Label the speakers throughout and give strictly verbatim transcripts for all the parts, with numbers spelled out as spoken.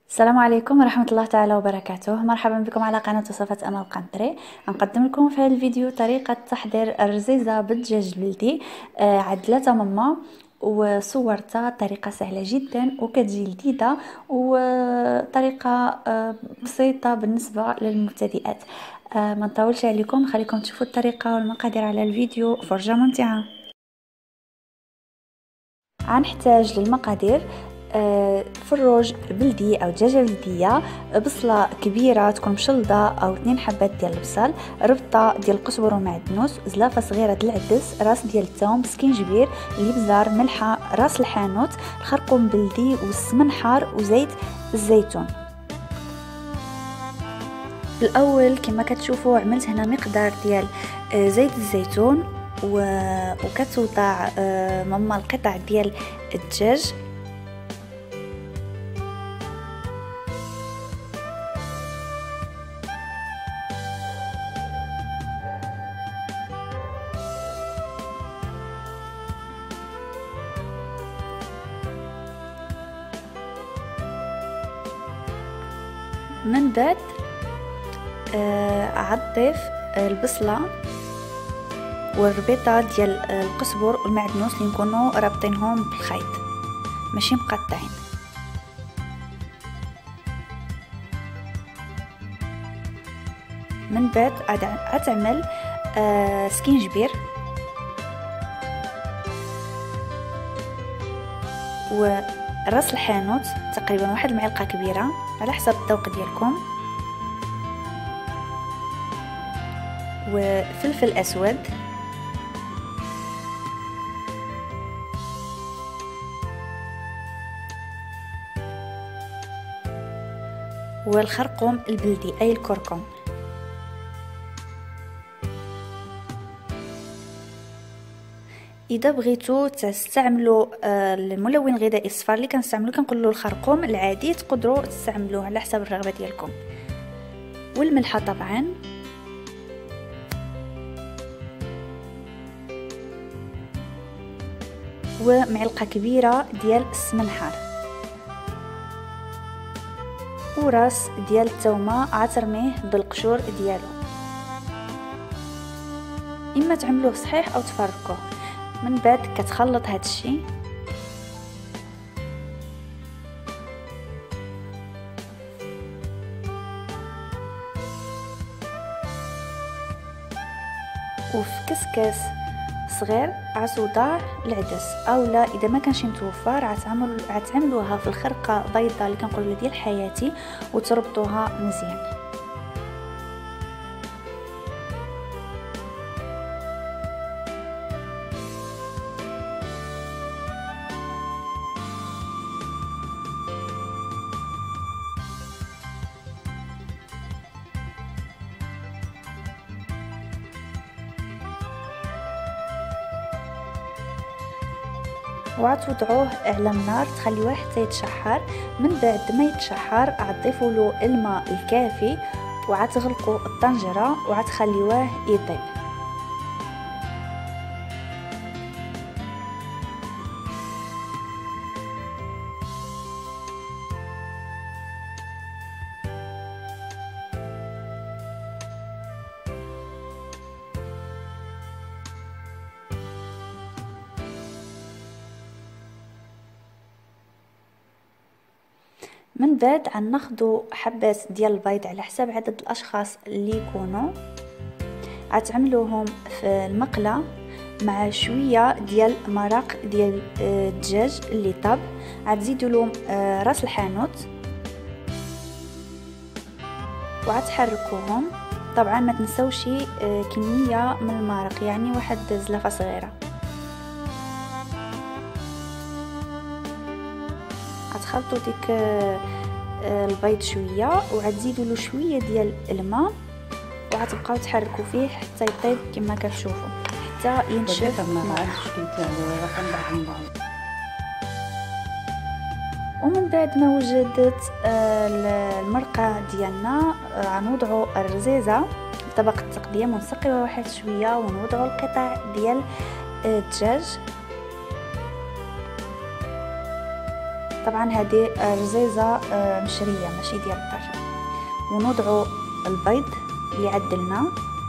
Speaker 1: السلام عليكم ورحمة الله تعالى وبركاته. مرحبا بكم على قناة وصفات أمل قنطري. غنقدم لكم في هذا الفيديو طريقة تحضير الرزيزة بالدجاج البلدي. آه عدلتها ماما وصورتها. طريقة سهلة جدا وكتجي لذيذة وطريقة آه بسيطة بالنسبة للمبتدئات. آه ما نطولش عليكم، نخليكم تشوفوا الطريقة والمقادير على الفيديو. فرجة ممتعة. غنحتاج للمقادير آه، فروج بلدي او دجاجه بلديه، بصله كبيره تكون مشلضه او اثنين حبات ديال البصل، ربطه ديال القزبر ومعدنوس، زلافه صغيره ديال العدس، راس ديال الثوم، سكينجبير، الابزار، ملحه، راس الحانوت، الخرقوم بلدي، والسمن حار، وزيت الزيتون. الاول كما كتشوفوا عملت هنا مقدار ديال آه، زيت الزيتون و... وكتوضع آه، ماما القطع ديال الدجاج. من بعد آه عطيف البصله والربيطه ديال القزبر والمعدنوس اللي نكونوا رابطينهم بالخيط ماشي مقطعين. من بعد غتعمل آه سكينجبير وراس الحانوت تقريبا واحد المعلقه كبيره على حسب الذوق ديالكم، وفلفل اسود، والخرقوم البلدي اي الكركم. اذا بغيتو تستعملوا الملون الغذائي الصفار اللي كنستعملو كنقولوا الخرقوم العادي، تقدروا تستعملوه على حسب الرغبه ديالكم. والملحه طبعا، ومعلقه كبيره ديال السمن حار، وراس ديال الثومه عترميه بالقشور ديالو. اما تعملوه صحيح او تفركوه. من بعد كتخلط هذا الشيء وفي كسكاس صغير عتوضع العدس، اولا اذا ما كانش متوفر عتعمل عتعملوها في الخرقه بيضاء اللي كنقولوا ديال حياتي وتربطوها مزيان. وعتوضعوه على النار تخليوه حتى يتشحر. من بعد ما يتشحر عتضيفوا له الماء الكافي وعتغلقوا الطنجره وعتخليوه يطيب. من بعد غناخدو حبات ديال البيض على حسب عدد الاشخاص اللي يكونوا، غتعملوهم في المقله مع شويه ديال مرق ديال الدجاج اللي طاب، غتزيدوا له راس الحانوت وغتحركوهم. طبعا ما تنسوش كميه من المرق، يعني واحد زلافه صغيره. غتخلطوا ديك البيض شويه وغتزيدوا له شويه ديال الماء وغتبقاو تحركوا فيه حتى يطيب كما كتشوفوا، حتى ينشف. ومن بعد ما وجدت المرقه ديالنا غنوضعوا الرزيزه في طبق التقديم ونسقيوها واحد شويه ونوضعوا القطع ديال الدجاج طبعا هذه رزيزه مشريه ماشي ديال الدار. ونوضعوا البيض اللي عدلناه.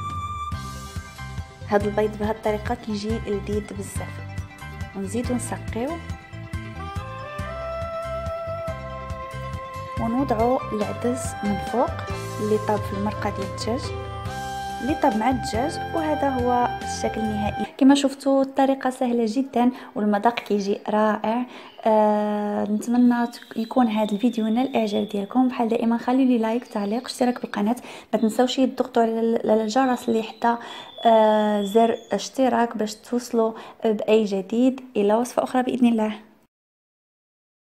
Speaker 1: هذا البيض بهذه الطريقه كيجي لذيذ بزاف. ونزيدو نسقيو ونوضعوا العدس من فوق اللي طاب في المرقه ديال الدجاج اللي طاب مع الدجاج. وهذا هو الشكل النهائي. كما شفتوا الطريقه سهله جدا والمذاق كيجي رائع. آه نتمنى يكون هذا الفيديو نال الاعجاب ديالكم. بحال دائما خليوا لي لايك، تعليق، اشتراك بالقناه. ما تنساوش تضغطوا على الجرس اللي حتى آه زر اشتراك باش توصلوا باي جديد. الى وصفه اخرى باذن الله.